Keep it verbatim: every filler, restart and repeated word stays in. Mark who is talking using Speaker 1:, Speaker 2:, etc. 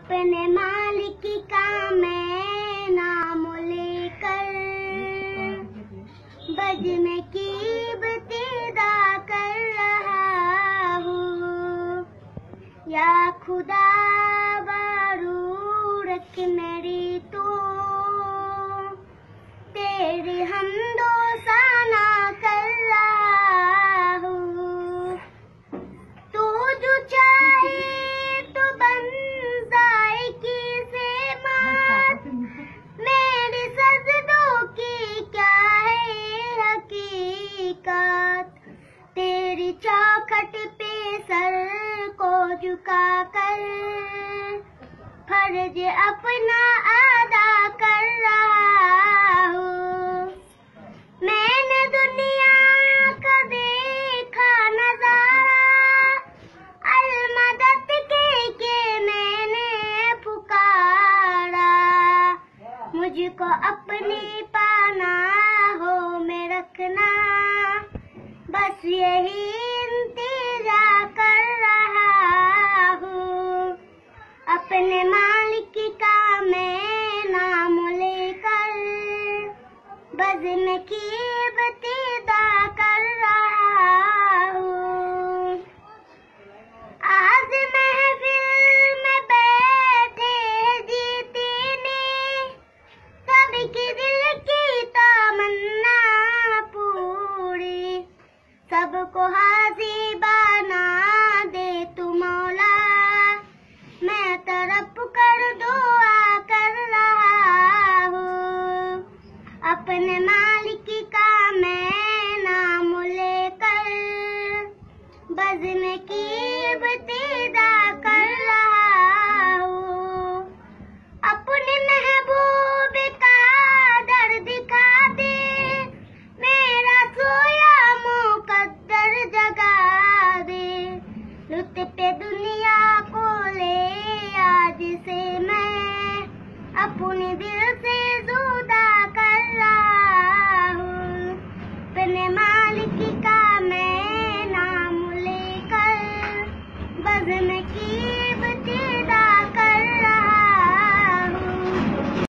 Speaker 1: अपने मालिक का मैं नाम लेकर बज में की इब्तिदा कर रहा हूँ। या खुदा बारू रख मेरी तो तेरी हमदो साना कर रहा हूँ। तू जो चाहे तो बन जाए किसे मात, मेरी सजदों की क्या है हकीकत। तेरी चौखट पे सर को झुका कर फर्ज अपना अदा कर रहा हूँ। मैंने दुनिया का देखा नजारा, अलमदद के के मैंने पुकारा। मुझको अपनी पनाहों में रखना, बस यही इंतजार कर रहा हूँ। अपने मालिक का मैं नाम लेकर बज़्म की इब्तिदा कर रहा हूँ। आज महफिल में बैठे जीतने, सबकी दिल की तमन्ना पूरी। सबको हाज़ी बना दे तू मौला, मैं तरफ कर दुआ कर रहा हूँ। अपने मालिक का मैं नाम लेकर बज़्म की इब्तिदा कर रहा हूँ। अपने महबूब का दर दिखा दे, मेरा सोया मुकद्दर जगा दे। लुत्फ़े दुनिया को ले आज से मैं अपने दिल से